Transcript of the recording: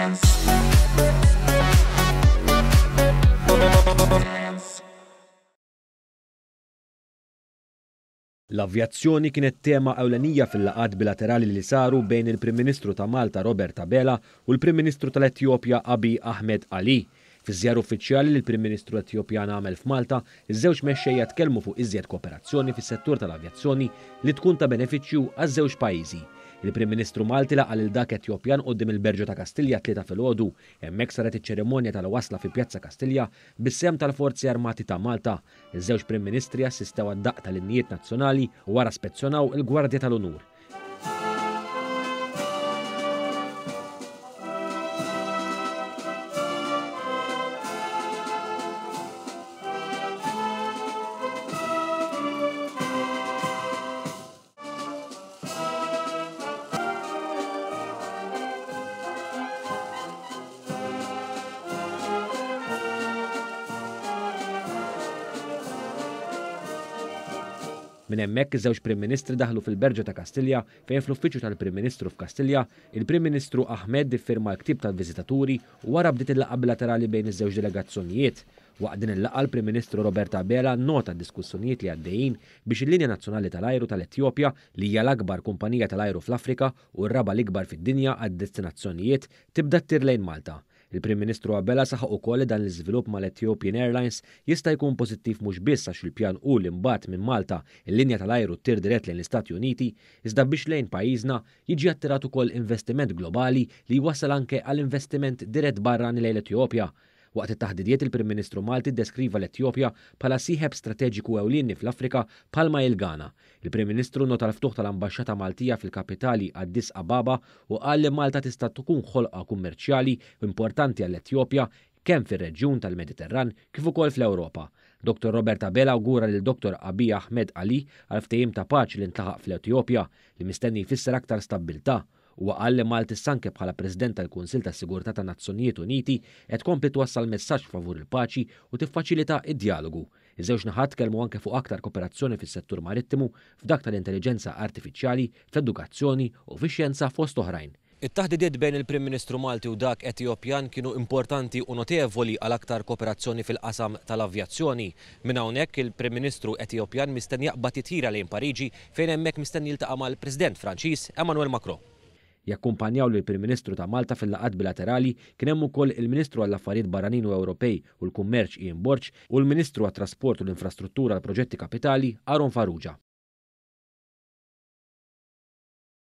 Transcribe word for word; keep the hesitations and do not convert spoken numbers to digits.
L-avjazzjoni kienet tema ewlenija fil-laqgħat bilaterali li saru bejn il-Prim Ministru ta' Malta Robert Abela u l-Prim Ministru tal-Etjopja Abiy Ahmed Ali. Fiż-żjara uffiċjali li l-Prim Ministru Etjopjan għamel f'Malta, iż-żewġ mexxejja tkellmu fuq iżjed kooperazzjoni fis-settur tal-avjazzjoni li tkun ta' benefiċċju għaż-żewġ pajjiżi. Il-Prim Ministru Malti laqgħa lil dak Etjopjan quddiem il-Berġu ta' Kastilja tlieta filgħodu, hemmhekk saret iċ-ċerimonja tal-wasla fi Pjazza Kastilja bis-sehem tal-Forzi Armati ta' Malta. Iż-żewġ Prim Ministri assistew għad-daqq tal-innijiet nazzjonali u wara spezzjonaw il-Gwardja tal-Unur. Minn hemmhekk iż-żewġ Prim Ministri daħlu fil-Berġu ta' Kastilja fejn fl-uffiċċju tal-Prim Ministru f'Kastilja, il-Prim Ministru Ahmed iffirma l-ktieb tal-viżitaturi u wara bdiet il-laqgħa bilaterali bejn iż-żewġ delegazzjonijiet. Waqt din il-laqgħa l-Prim Ministru Robert Abela nota d-diskussjonijiet li għaddejjin biex il-Linja Nazzjonali tal-Ajru tal-Etjopja li hija l-akbar kumpanija tal-ajru fl-Afrika u r-raba l-ikbar fid-dinja għad-destinazzjonijiet tibda ttir lejn Malta. Il-Prim Ministru Abela saħaq ukoll li dan l-iżvilupp mal-Ethiopian Airlines jista' jkun pożittiv mhux biss għax il-pjan hu li mbagħad minn Malta il-linja tal-ajru ttir dirett lejn l-Istati Uniti, iżda biex lejn pajjiżna jiġi attirat ukoll investiment globali li jwassal anke għal investiment dirett barrani lejn l-Etjopja. Waqt it-taħdidiet il-Prim Ministru Malti ddeskriva l-Etjopja bħala sieħeb strateġiku ewlieni fl-Afrika bħalma il-Ghana. Il-Prim Ministru nota l-ftuħ tal-Ambaxxata Maltija fil-kapitali Addis Ababa u qal li Malta tista' tkun ħolqa kummerċjali importanti għall-Etjopja kemm fir-reġjun tal-Mediterran kif ukoll fl-Ewropa. Doktor Robert Abela awgura lil Doktor Abiy Ahmed Ali għal ftehim ta' paċi li ntlaħaq fl-Etjopja li mistenni jfisser aktar stabbiltà. U qal li Malti sanke bħala President tal-Kunsill tas-Sigurtà tan-Nazzjonijiet Uniti qed tkompli twassal messaġġ favur il-paċi u tiffaċilita d-dialogu. Iż-żewġ naħat tkellmu anke fuq aktar kooperazzjoni fis-settur marittimu, f'dak tal-intelligenza artifiċjali, fl-edukazzjoni u fix-xjenza fost oħrajn. It-taħdidiet bejn il-Prim Ministru Malti u dak Etjopjan kienu importanti u notevoli għal aktar kooperazzjoni fil-qasam tal-avjazzjoni. Minn hawnhekk il-Prim Ministru Etjopjan mistenni jaqbad titjira lejn Pariġi fejn hemmhekk mistenni jiltaqa' mal-President Franċiż Emmanuel Macron. Jakkumpanjaw lill Prim Ministru ta' Malta fil-laqgħat bilaterali kien hemm ukoll il-Ministru għall-Affarijiet Barranin u Ewropej u l-Kummerċ Ian Borg u l-Ministru għat-Trasport u l-Infrastruttura għall Proġetti Kapitali Aaron Farrugia.